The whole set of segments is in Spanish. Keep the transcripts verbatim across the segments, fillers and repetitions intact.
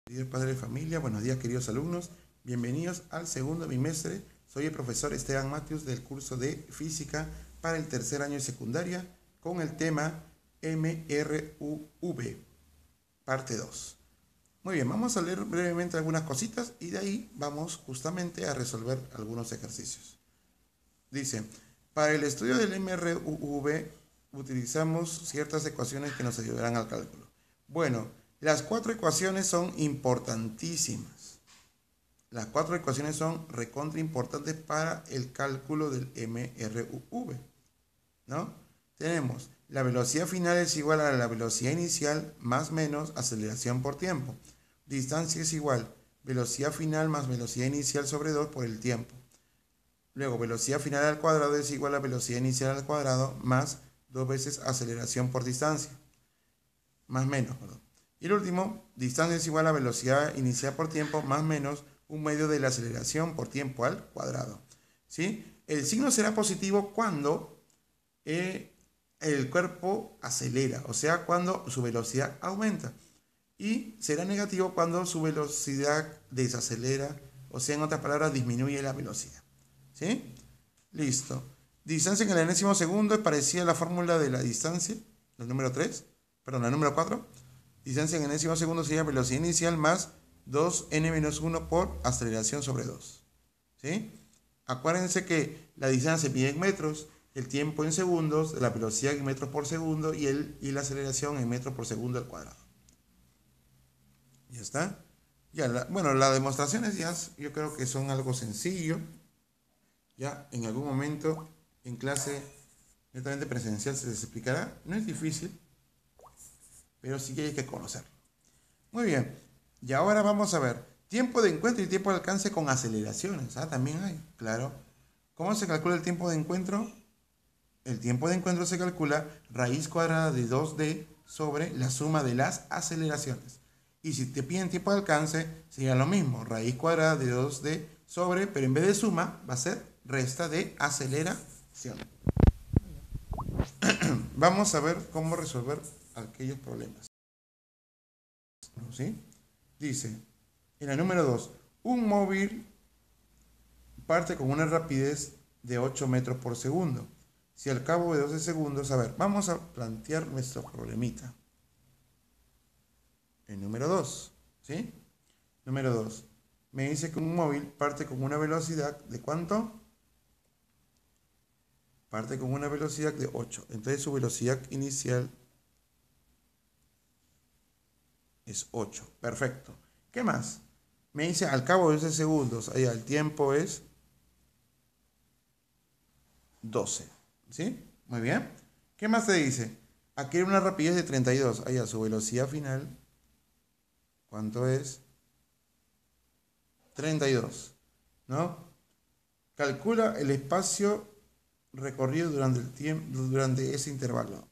Días padre de familia, buenos días queridos alumnos, bienvenidos al segundo bimestre. Soy el profesor Esteban Matius del curso de Física para el tercer año de secundaria con el tema M R U V, parte dos. Muy bien, vamos a leer brevemente algunas cositas y de ahí vamos justamente a resolver algunos ejercicios. Dice, para el estudio del M R U V utilizamos ciertas ecuaciones que nos ayudarán al cálculo. Bueno, las cuatro ecuaciones son importantísimas. Las cuatro ecuaciones son recontra importantes para el cálculo del M R U V, ¿no? Tenemos la velocidad final es igual a la velocidad inicial más menos aceleración por tiempo. Distancia es igual velocidad final más velocidad inicial sobre dos por el tiempo. Luego, velocidad final al cuadrado es igual a velocidad inicial al cuadrado más dos veces aceleración por distancia. Más menos, perdón. Y el último, distancia es igual a velocidad inicial por tiempo más menos un medio de la aceleración por tiempo al cuadrado. ¿Sí? El signo será positivo cuando eh, el cuerpo acelera, o sea, cuando su velocidad aumenta. Y será negativo cuando su velocidad desacelera, o sea, en otras palabras, disminuye la velocidad. ¿Sí? Listo. Distancia en el enésimo segundo es parecida a la fórmula de la distancia, el número tres, perdón, el número cuatro. Distancia en el enésimo segundo sería velocidad inicial más dos ene menos uno por aceleración sobre dos. ¿Sí? Acuérdense que la distancia se mide en metros, el tiempo en segundos, la velocidad en metros por segundo y, el, y la aceleración en metros por segundo al cuadrado. ¿Ya está? Ya, la, bueno, las demostraciones ya yo creo que son algo sencillo. Ya en algún momento en clase netamente presencial se les explicará. No es difícil, pero sí que hay que conocerlo. Muy bien, y ahora vamos a ver tiempo de encuentro y tiempo de alcance con aceleraciones. Ah, también hay, claro. ¿Cómo se calcula el tiempo de encuentro? El tiempo de encuentro se calcula raíz cuadrada de dos de sobre la suma de las aceleraciones. Y si te piden tiempo de alcance, sería lo mismo, raíz cuadrada de dos de sobre, pero en vez de suma va a ser resta de aceleración. Vamos a ver cómo resolver aquellos problemas. ¿Sí? Dice, en la número dos, un móvil parte con una rapidez de ocho metros por segundo. Si al cabo de doce segundos, a ver, vamos a plantear nuestro problemita. El número dos, ¿sí? Número dos, me dice que un móvil parte con una velocidad de ¿cuánto? Parte con una velocidad de ocho. Entonces su velocidad inicial es ocho. Perfecto. ¿Qué más? Me dice al cabo de doce segundos, allá el tiempo es doce. ¿Sí? Muy bien. ¿Qué más te dice? Aquí hay una rapidez de treinta y dos. Allá su velocidad final, ¿cuánto es? treinta y dos. ¿No? Calcula el espacio recorrido durante, el tiempo, durante ese intervalo.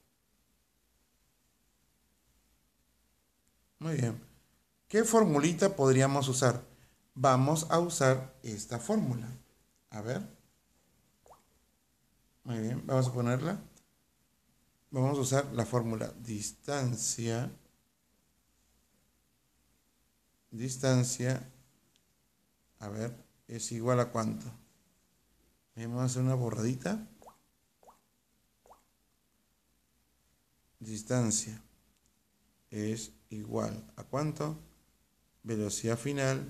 Muy bien. ¿Qué formulita podríamos usar? Vamos a usar esta fórmula. A ver. Muy bien, vamos a ponerla. Vamos a usar la fórmula distancia. Distancia. A ver, es igual a cuánto. Vamos a hacer una borradita. Distancia es igual a cuánto. Velocidad final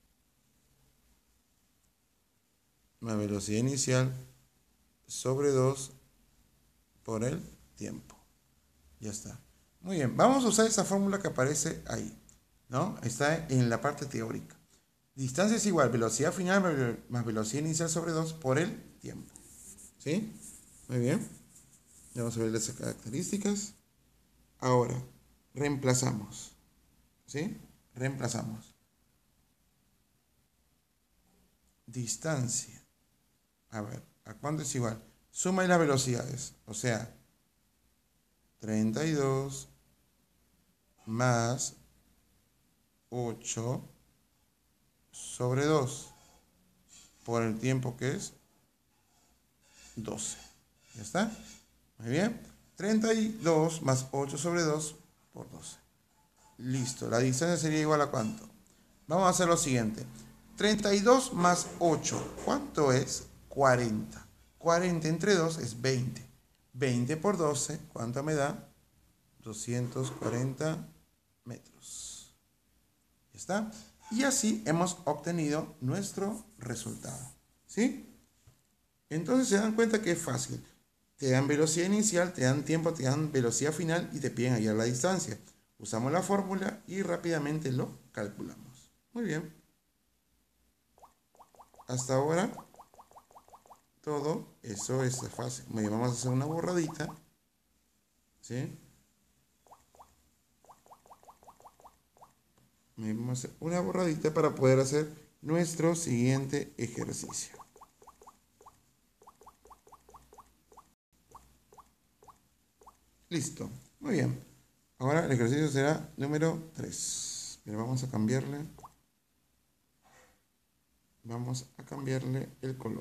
más velocidad inicial sobre dos por el tiempo. Ya está. Muy bien, vamos a usar esa fórmula que aparece ahí, ¿no? Está en la parte teórica. Distancia es igual velocidad final más velocidad inicial sobre dos por el tiempo. ¿Sí? Muy bien. Vamos a ver las características. Ahora, reemplazamos. ¿Sí? Reemplazamos. Distancia. A ver, ¿a cuánto es igual? Suma de las velocidades. O sea, treinta y dos más ocho sobre dos por el tiempo que es doce. ¿Ya está? Muy bien. treinta y dos más ocho sobre dos por doce. Listo. La distancia sería igual a ¿cuánto? Vamos a hacer lo siguiente. treinta y dos más ocho, ¿cuánto es? cuarenta. cuarenta entre dos es veinte. veinte por doce, ¿cuánto me da? doscientos cuarenta metros. ¿Ya está? Y así hemos obtenido nuestro resultado. ¿Sí? Entonces se dan cuenta que es fácil. Te dan velocidad inicial, te dan tiempo, te dan velocidad final y te piden hallar la distancia. Usamos la fórmula y rápidamente lo calculamos. Muy bien. Hasta ahora, todo eso es fácil. Vamos a hacer una borradita. ¿Sí? Vamos a hacer una borradita para poder hacer nuestro siguiente ejercicio. Listo. Muy bien. Ahora el ejercicio será número tres. Pero vamos a cambiarle. Vamos a cambiarle el color.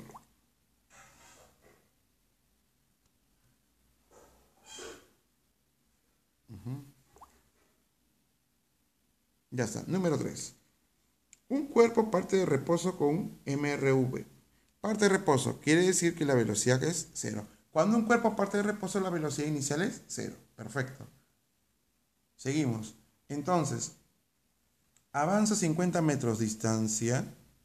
Uh-huh. Ya está. Número tres. Un cuerpo parte de reposo con un M R V. Parte de reposo quiere decir que la velocidad es cero. Cuando un cuerpo parte de reposo, la velocidad inicial es cero. Perfecto. Seguimos. Entonces, avanza cincuenta metros distancia.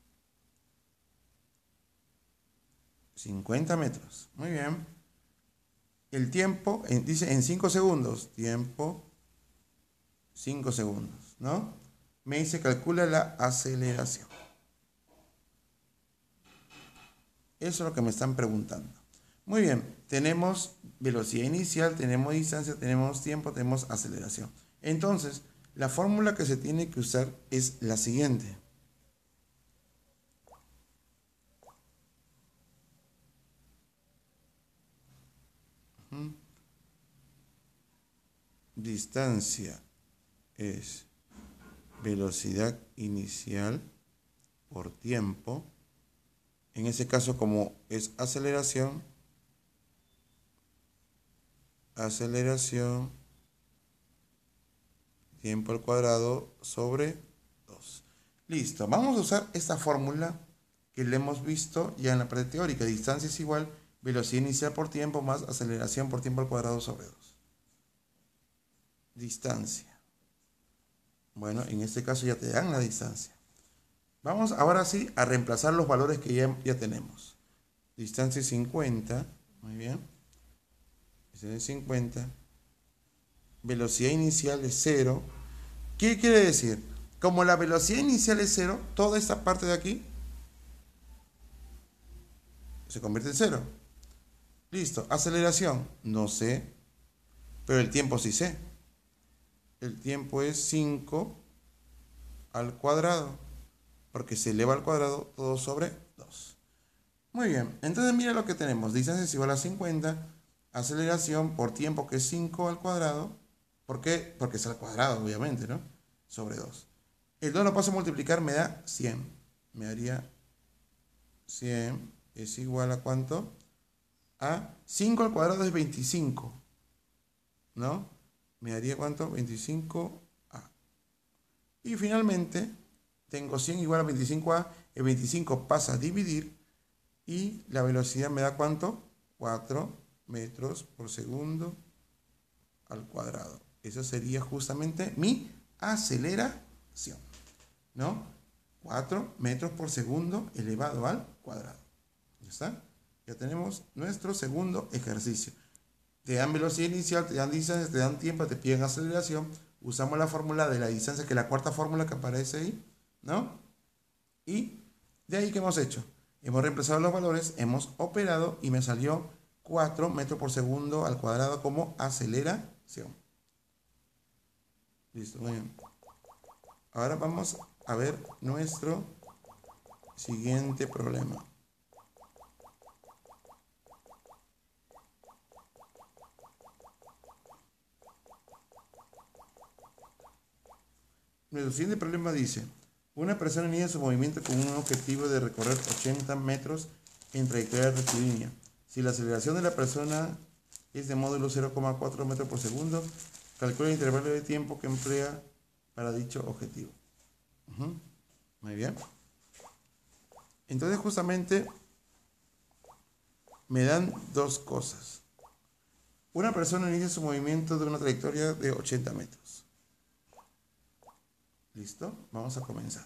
cincuenta metros. Muy bien. El tiempo, en, dice en cinco segundos. Tiempo, cinco segundos, ¿no? Me dice calcula la aceleración. Eso es lo que me están preguntando. Muy bien, tenemos velocidad inicial, tenemos distancia, tenemos tiempo, tenemos aceleración. Entonces, la fórmula que se tiene que usar es la siguiente. Uh-huh. Distancia es velocidad inicial por tiempo. En ese caso, como es aceleración, aceleración, tiempo al cuadrado sobre dos. Listo, vamos a usar esta fórmula que le hemos visto ya en la parte teórica. Distancia es igual velocidad inicial por tiempo más aceleración por tiempo al cuadrado sobre dos. Distancia. Bueno, en este caso ya te dan la distancia. Vamos ahora sí a reemplazar los valores que ya, ya tenemos. Distancia es cincuenta. Muy bien. Distancia es cincuenta. Velocidad inicial es cero. ¿Qué quiere decir? Como la velocidad inicial es cero, toda esta parte de aquí se convierte en cero. Listo. Aceleración. No sé. Pero el tiempo sí sé. El tiempo es cinco al cuadrado. Porque se eleva al cuadrado todo sobre dos. Muy bien. Entonces mira lo que tenemos. Distancia es igual a cincuenta. Aceleración por tiempo que es cinco al cuadrado. ¿Por qué? Porque es al cuadrado, obviamente, ¿no? Sobre dos. El dos lo paso a multiplicar, me da cien. Me daría cien es igual a ¿cuánto? A cinco al cuadrado es veinticinco. ¿No? Me daría ¿cuánto? veinticinco a. Y finalmente, tengo cien igual a veinticinco a. El veinticinco pasa a dividir. Y la velocidad me da ¿cuánto? cuatro metros por segundo al cuadrado. Eso sería justamente mi aceleración, ¿no? cuatro metros por segundo elevado al cuadrado. ¿Ya está? Ya tenemos nuestro segundo ejercicio. Te dan velocidad inicial, te dan distancia, te dan tiempo, te piden aceleración. Usamos la fórmula de la distancia, que es la cuarta fórmula que aparece ahí, ¿no? Y de ahí, ¿qué hemos hecho? Hemos reemplazado los valores, hemos operado y me salió cuatro metros por segundo al cuadrado como aceleración. Listo, muy bien. Ahora vamos a ver nuestro siguiente problema. Nuestro siguiente problema dice: una persona inicia su movimiento con un objetivo de recorrer ochenta metros en trayectoria rectilínea. Si la aceleración de la persona es de módulo cero coma cuatro metros por segundo, calcula el intervalo de tiempo que emplea para dicho objetivo. Uh-huh. Muy bien. Entonces justamente me dan dos cosas. Una persona inicia su movimiento de una trayectoria de ochenta metros. ¿Listo? Vamos a comenzar.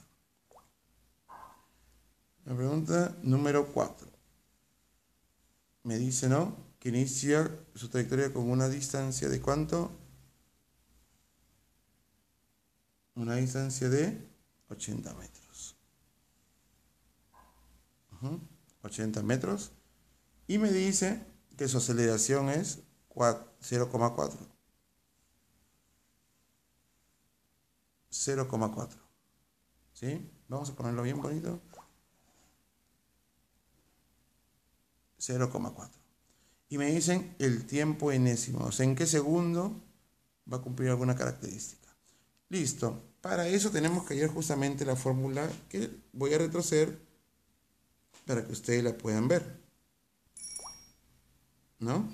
La pregunta número cuatro. Me dice, ¿no? Que inicia su trayectoria con una distancia de ¿cuánto? Una distancia de ochenta metros. Uh-huh. ochenta metros. Y me dice que su aceleración es cero coma cuatro. cero coma cuatro. ¿Sí? Vamos a ponerlo bien bonito. cero coma cuatro. Y me dicen el tiempo enésimo. O sea, ¿en qué segundo va a cumplir alguna característica? Listo. Para eso tenemos que hallar justamente la fórmula que voy a retroceder para que ustedes la puedan ver. ¿No?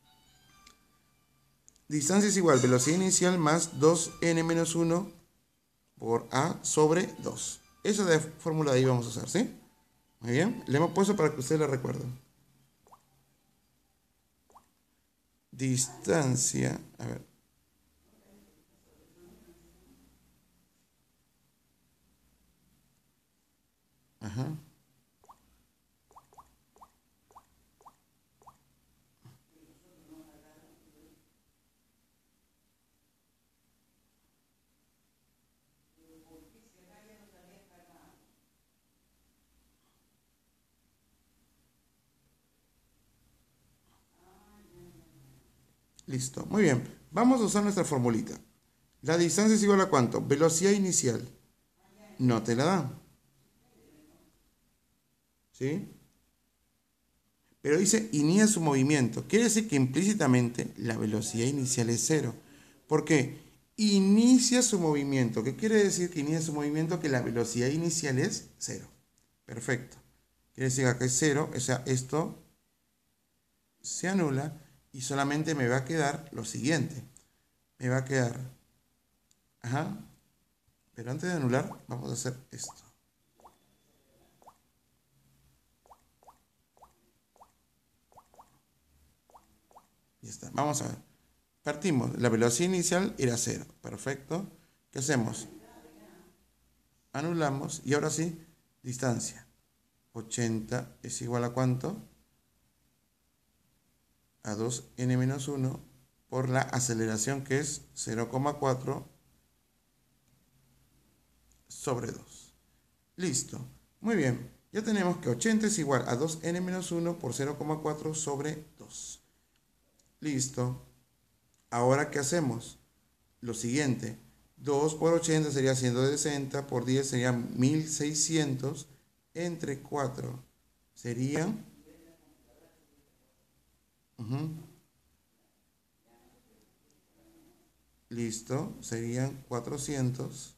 Distancia es igual velocidad inicial más dos ene menos uno por a sobre dos. Esa de fórmula de ahí vamos a usar, ¿sí? Muy bien. Le hemos puesto para que ustedes la recuerden. Distancia, a ver. Ajá. Listo, muy bien. Vamos a usar nuestra formulita. La distancia es igual a ¿cuánto? Velocidad inicial. No te la da. ¿Sí? Pero dice inicia su movimiento. Quiere decir que implícitamente la velocidad inicial es cero. ¿Por qué? Inicia su movimiento. ¿Qué quiere decir que inicia su movimiento? Que la velocidad inicial es cero. Perfecto. Quiere decir que acá es cero. O sea, esto se anula y solamente me va a quedar lo siguiente. Me va a quedar... Ajá. Pero antes de anular, vamos a hacer esto. Ya está. Vamos a ver. Partimos. La velocidad inicial era cero. Perfecto. ¿Qué hacemos? Anulamos y ahora sí, distancia. ochenta es igual a ¿cuánto? A dos ene menos uno por la aceleración que es cero coma cuatro sobre dos. Listo. Muy bien. Ya tenemos que ochenta es igual a dos ene menos uno por cero coma cuatro sobre dos. Listo. Ahora, ¿qué hacemos? Lo siguiente. dos por ochenta sería ciento sesenta, por diez sería mil seiscientos, entre cuatro serían... Uh-huh. Listo, serían cuatrocientos.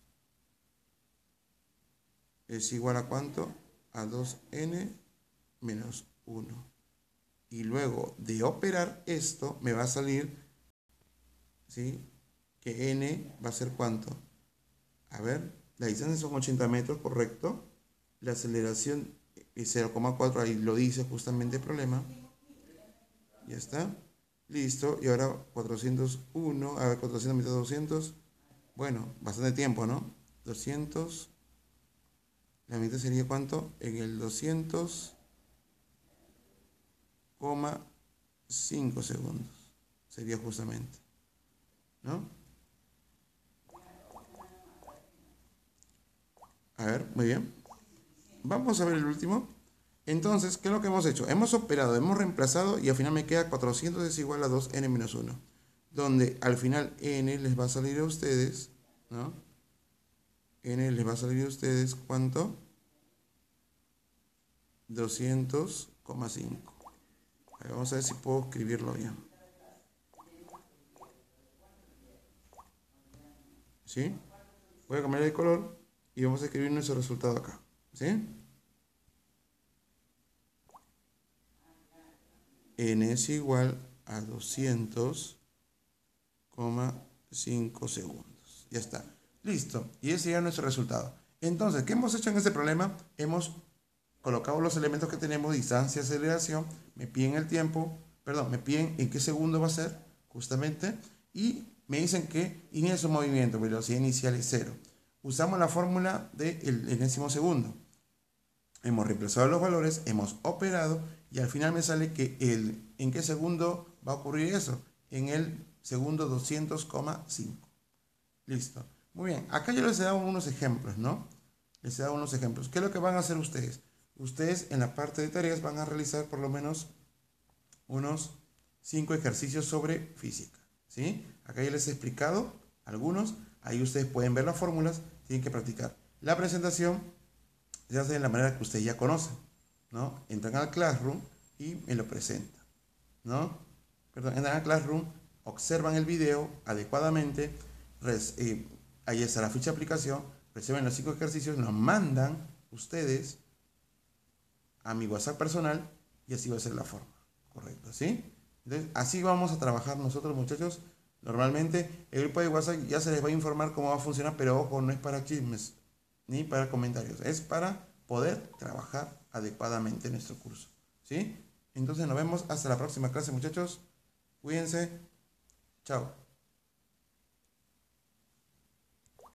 Es igual a ¿cuánto? A dos ene menos uno. Y luego de operar esto, me va a salir, ¿sí? Que n va a ser ¿cuánto? A ver, la distancia son ochenta metros, correcto. La aceleración es cero coma cuatro, ahí lo dice justamente el problema. Ya está. Listo. Y ahora cuatrocientos uno, a ver, cuatrocientos menos doscientos. Bueno, bastante tiempo, ¿no? doscientos. La mitad sería ¿cuánto? En el doscientos coma cinco segundos. Sería justamente. ¿No? A ver, muy bien. Vamos a ver el último. Entonces, ¿qué es lo que hemos hecho? Hemos operado, hemos reemplazado y al final me queda cuatrocientos es igual a dos ene menos uno. Donde al final n les va a salir a ustedes, ¿no? N les va a salir a ustedes, ¿cuánto? doscientos coma cinco. Vamos a ver si puedo escribirlo bien. ¿Sí? Voy a cambiar el color y vamos a escribir nuestro resultado acá. ¿Sí? N es igual a doscientos coma cinco segundos. Ya está. Listo. Y ese sería nuestro resultado. Entonces, ¿qué hemos hecho en este problema? Hemos colocado los elementos que tenemos, distancia, aceleración, me piden el tiempo, perdón, me piden en qué segundo va a ser, justamente, y me dicen que inicia su movimiento, velocidad inicial es cero. Usamos la fórmula del enésimo segundo. Hemos reemplazado los valores, hemos operado y al final me sale que el, en qué segundo va a ocurrir eso, en el segundo doscientos coma cinco. Listo. Muy bien, acá yo les he dado unos ejemplos, ¿no? Les he dado unos ejemplos. ¿Qué es lo que van a hacer ustedes? Ustedes en la parte de tareas van a realizar por lo menos unos cinco ejercicios sobre física, ¿sí? Acá ya les he explicado algunos, ahí ustedes pueden ver las fórmulas, tienen que practicar. La presentación se hace de la manera que ustedes ya conocen, ¿no? Entran al Classroom y me lo presentan, ¿no? Perdón, entran al Classroom, observan el video adecuadamente, res, eh, ahí está la ficha de aplicación, reciben los cinco ejercicios, los mandan ustedes a mi WhatsApp personal y así va a ser la forma, correcto, ¿sí? Entonces, así vamos a trabajar nosotros, muchachos. Normalmente el grupo de WhatsApp ya se les va a informar cómo va a funcionar, pero ojo, no es para chismes ni para comentarios, es para poder trabajar adecuadamente nuestro curso, ¿sí? Entonces nos vemos hasta la próxima clase, muchachos. Cuídense. Chao.